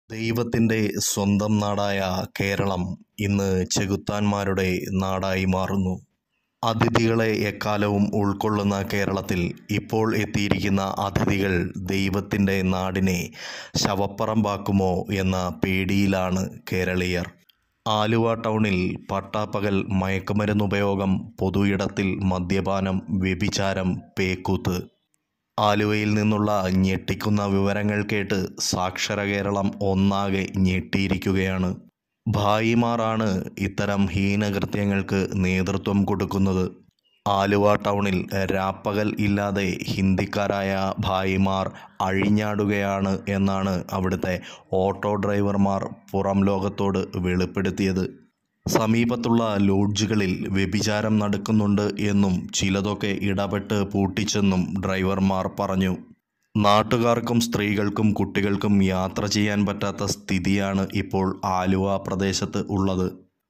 ദൈവത്തിൻ്റെ സ്വന്തം നാടായ കേരളം ഇന്ന് ചെകുത്താന്മാരുടെ നാടായി മാറുന്നു. അതിഥികളെ എക്കാലവും ഉൾക്കൊള്ളുന്ന കേരളത്തിൽ ഇപ്പോൾ എത്തിയിരിക്കുന്ന അതിഥികൾ ദൈവത്തിൻ്റെ നാടിനെ ശവപ്പറമ്പാക്കുമോ എന്ന പേടിയിലാണ് കേരളീയർ. ആലുവ ടൗണിൽ പട്ടാപ്പകൽ മയക്കുമരുന്നുപയോഗം, പൊതുയിടത്തിൽ മദ്യപാനം, വ്യഭിചാരം, പേക്കൂത്ത്. ആലുവയിൽ നിന്നുള്ള ഞെട്ടിക്കുന്ന വിവരങ്ങൾ കേട്ട് സാക്ഷര കേരളം ഒന്നാകെ ഞെട്ടിയിരിക്കുകയാണ്. ഭായിമാരാണ് ഇത്തരം ഹീനകൃത്യങ്ങൾക്ക് നേതൃത്വം കൊടുക്കുന്നത്. ആലുവ ടൗണിൽ രാപ്പകൽ ഇല്ലാതെ ഹിന്ദിക്കാരായ ഭായിമാർ അഴിഞ്ഞാടുകയാണ് എന്നാണ് അവിടുത്തെ ഓട്ടോ ഡ്രൈവർമാർ പുറം ലോകത്തോട് വെളിപ്പെടുത്തിയത്. സമീപത്തുള്ള ലോഡ്ജുകളിൽ വ്യഭിചാരം നടക്കുന്നുണ്ട് എന്നും ചിലതൊക്കെ ഇടപെട്ട് പൂട്ടിച്ചെന്നും ഡ്രൈവർമാർ പറഞ്ഞു. നാട്ടുകാർക്കും സ്ത്രീകൾക്കും കുട്ടികൾക്കും യാത്ര ചെയ്യാൻ പറ്റാത്ത സ്ഥിതിയാണ് ഇപ്പോൾ ആലുവ പ്രദേശത്ത് ഉള്ളത്.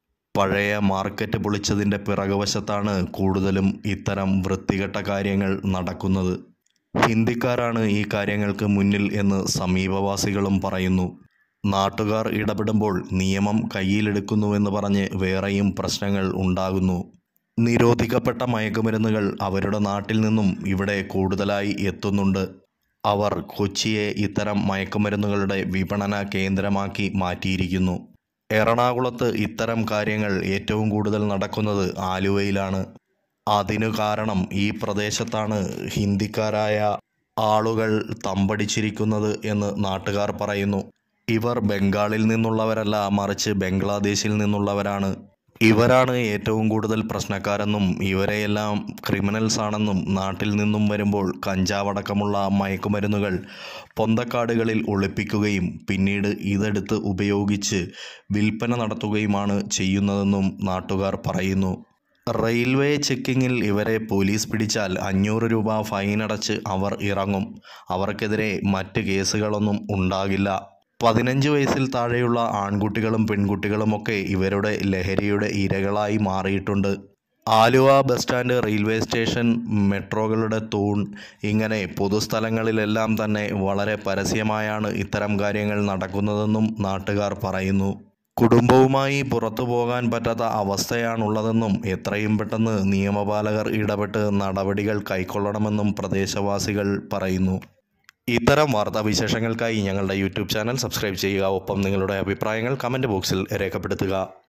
പഴയ മാർക്കറ്റ് പൊളിച്ചതിൻ്റെ പിറകുവശത്താണ് കൂടുതലും ഇത്തരം വൃത്തികെട്ട കാര്യങ്ങൾ നടക്കുന്നത്. ഹിന്ദിക്കാരാണ് ഈ കാര്യങ്ങൾക്ക് മുന്നിൽ എന്ന് സമീപവാസികളും പറയുന്നു. നാട്ടുകാർ ഇടപെടുമ്പോൾ നിയമം കയ്യിലെടുക്കുന്നുവെന്ന് പറഞ്ഞ് വേറെയും പ്രശ്നങ്ങൾ ഉണ്ടാകുന്നു. നിരോധിക്കപ്പെട്ട മയക്കുമരുന്നുകൾ അവരുടെ നാട്ടിൽ നിന്നും ഇവിടെ കൂടുതലായി എത്തുന്നുണ്ട്. അവർ കൊച്ചിയെ ഇത്തരം മയക്കുമരുന്നുകളുടെ വിപണന കേന്ദ്രമാക്കി മാറ്റിയിരിക്കുന്നു. എറണാകുളത്ത് ഇത്തരം കാര്യങ്ങൾ ഏറ്റവും കൂടുതൽ നടക്കുന്നത് ആലുവയിലാണ്. അതിനു കാരണം ഈ പ്രദേശത്താണ് ഹിന്ദിക്കാരായ ആളുകൾ തമ്പടിച്ചിരിക്കുന്നത് എന്ന് നാട്ടുകാർ പറയുന്നു. ഇവർ ബംഗാളിൽ നിന്നുള്ളവരല്ല, മറിച്ച് ബംഗ്ലാദേശിൽ നിന്നുള്ളവരാണ്. ഇവരാണ് ഏറ്റവും കൂടുതൽ പ്രശ്നക്കാരെന്നും ഇവരെയെല്ലാം ക്രിമിനൽസ് ആണെന്നും നാട്ടിൽ നിന്നും വരുമ്പോൾ കഞ്ചാവടക്കമുള്ള മയക്കുമരുന്നുകൾ പൊന്തക്കാടുകളിൽ ഒളിപ്പിക്കുകയും പിന്നീട് ഇതെടുത്ത് ഉപയോഗിച്ച് വിൽപ്പന നടത്തുകയുമാണ് ചെയ്യുന്നതെന്നും നാട്ടുകാർ പറയുന്നു. റെയിൽവേ ചെക്കിങ്ങിൽ ഇവരെ പോലീസ് പിടിച്ചാൽ 500 രൂപ ഫൈനടച്ച് അവർ ഇറങ്ങും. അവർക്കെതിരെ മറ്റ് കേസുകളൊന്നും ഉണ്ടാകില്ല. 15 വയസ്സിൽ താഴെയുള്ള ആൺകുട്ടികളും പെൺകുട്ടികളുമൊക്കെ ഇവരുടെ ലഹരിയുടെ ഇരകളായി മാറിയിട്ടുണ്ട്. Aluva bus stand, railway station, മെട്രോകളുടെ തൂൺ, ഇങ്ങനെ പൊതുസ്ഥലങ്ങളിലെല്ലാം തന്നെ വളരെ പരസ്യമായാണ് ഇത്തരം കാര്യങ്ങൾ നടക്കുന്നതെന്നും നാട്ടുകാർ പറയുന്നു. കുടുംബവുമായി പുറത്തു പോകാൻ പറ്റാത്ത അവസ്ഥയാണുള്ളതെന്നും എത്രയും പെട്ടെന്ന് നിയമപാലകർ ഇടപെട്ട് നടപടികൾ കൈക്കൊള്ളണമെന്നും പ്രദേശവാസികൾ പറയുന്നു. ഇത്തരം വാർത്താവിശേഷങ്ങൾക്കായി ഞങ്ങളുടെ യൂട്യൂബ് ചാനൽ സബ്സ്ക്രൈബ് ചെയ്യുക. ഒപ്പം നിങ്ങളുടെ അഭിപ്രായങ്ങൾ കമൻറ്റ് ബോക്സിൽ രേഖപ്പെടുത്തുക.